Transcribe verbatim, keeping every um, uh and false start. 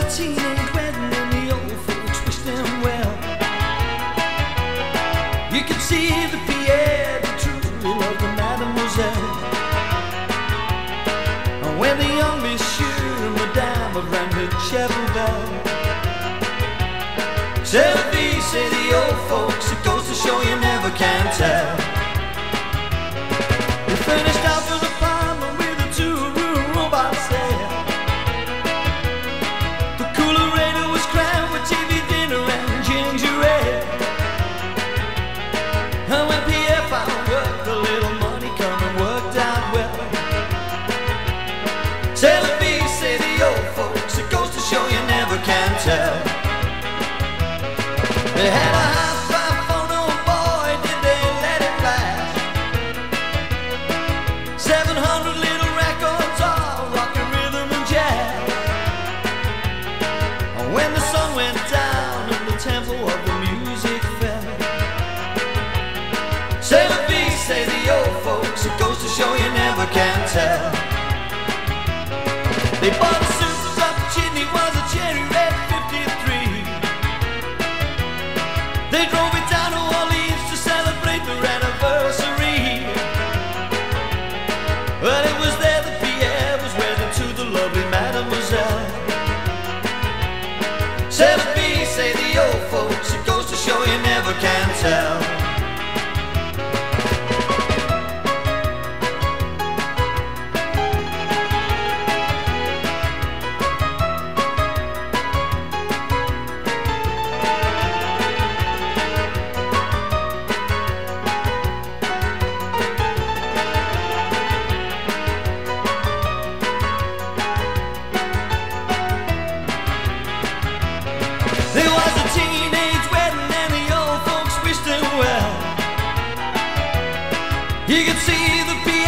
teenage wedding and the old folks wished them well. You could see the Pierre that truly loved the mademoiselle. And when the young monsieur and madame have rang the chapel bell, tell.avi, say the old folks, it goes to show you never can tell. We finished out for the apartment with a two-room robot set. The coolerator was crammed with T V dinner and ginger ale. And when Pierre found work, the little money come and worked out well. Tell.avi, say the old folks, it goes to show you never can tell. They had a high-five phone, oh boy, did they let it blast. Seven hundred little records, all rockin' rhythm and jazz. And when the sun went down and the tempo of the music fell, tell.avi, say the old folks, it goes to show you never can tell. They bought a suit up the chimney, was a cherry red fifty-three. They drove it down to Orleans to celebrate their anniversary. But it was there that Pierre was wedded to the lovely mademoiselle. Tell.avi, say the old folks, it goes to show you never can tell. There was a teenage wedding and the old folks wished them well. You could see the people